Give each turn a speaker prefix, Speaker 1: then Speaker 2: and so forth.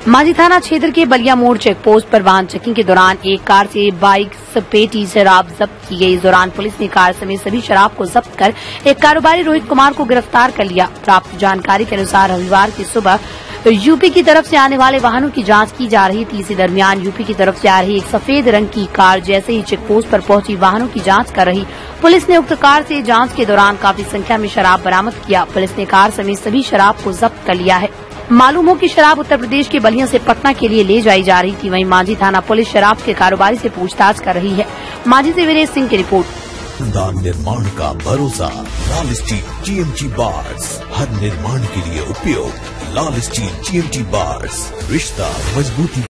Speaker 1: मांझी थाना क्षेत्र के बलिया मोड़ चेक पोस्ट पर वाहन चेकिंग के दौरान एक कार से 22 पेटी शराब जब्त की गई। इस दौरान पुलिस ने कार समेत सभी शराब को जब्त कर एक कारोबारी रोहित कुमार को गिरफ्तार कर लिया। प्राप्त जानकारी के अनुसार रविवार की सुबह यूपी की तरफ से आने वाले वाहनों की जांच की जा रही थी। इसी दरमियान यूपी की तरफ से आ रही एक सफेद रंग की कार जैसे ही चेक पोस्ट पर पहुंची, वाहनों की जांच कर रही पुलिस ने उक्त कार से जांच के दौरान काफी संख्या में शराब बरामद किया। पुलिस ने कार समेत सभी शराब को जब्त कर लिया है। मालूम हो कि शराब उत्तर प्रदेश के बलिया से पटना के लिए ले जाई जा रही थी। वहीं मांझी थाना पुलिस शराब के कारोबारी से पूछताछ कर रही है। मांझी से वीरेश सिंह की रिपोर्ट।
Speaker 2: निर्माण का भरोसा लाल स्टील TMT बार्स, हर निर्माण के लिए उपयोग लाल स्टील TMT बार्स, रिश्ता मजबूती।